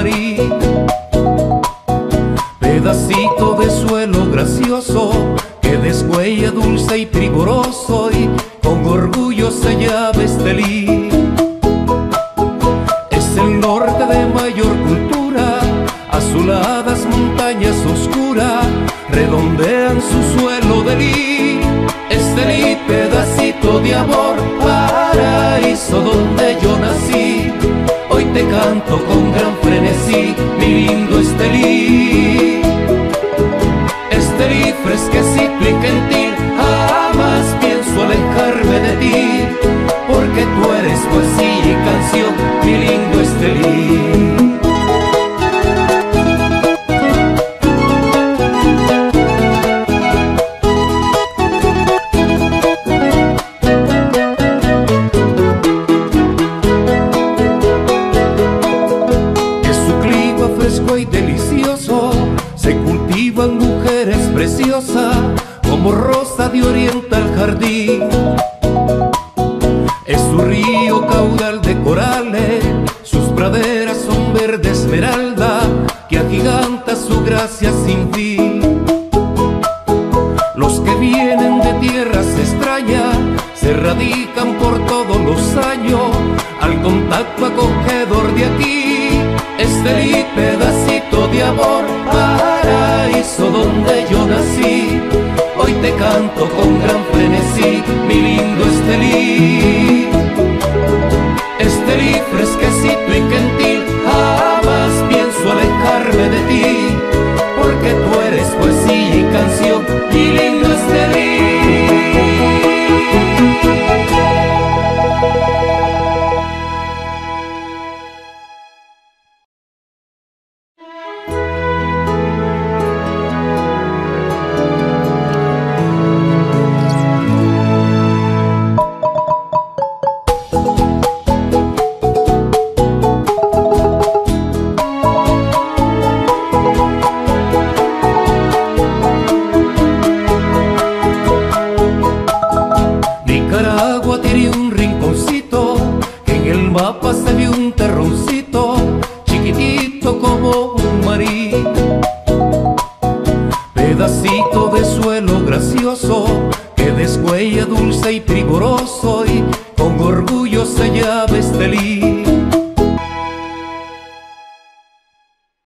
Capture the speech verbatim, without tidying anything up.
marí. Pedacito de suelo gracioso que descuella dulce y primoroso y con orgullo se llama Estelí. Es el norte de mayor cultura, azuladas montañas oscuras redondean su suelo de lí. Estelí, pedacito de amor, paraíso donde yo nací. Hoy te canto con gran frenesí, mi lindo Estelí. Estelí, fresquecito y gentil, jamás pienso alejarme de ti, porque tú eres poesía y canción, mi lindo Estelí. Y delicioso se cultivan mujeres preciosas como rosa de oriente al jardín. Es su río caudal de corales, sus praderas son verde esmeralda que agiganta su gracia sin fin. Los que vienen de tierras extrañas se radican por todos los años al contacto acogedor de aquí. Estelí, pedacito de amor, paraíso donde yo nací. Hoy te canto con gran frenesí, mi lindo Estelí. Estelí, fresquecito y gentil, jamás pienso alejarme de ti, porque tú eres poesía y canción, mi lindo Estelí. Nicaragua tiene un rinconcito que en el mapa se ve un terroncito chiquitito como un marí. Pedacito de suelo gracioso que descuella dulce y primoroso y con orgullo se llama Estelí.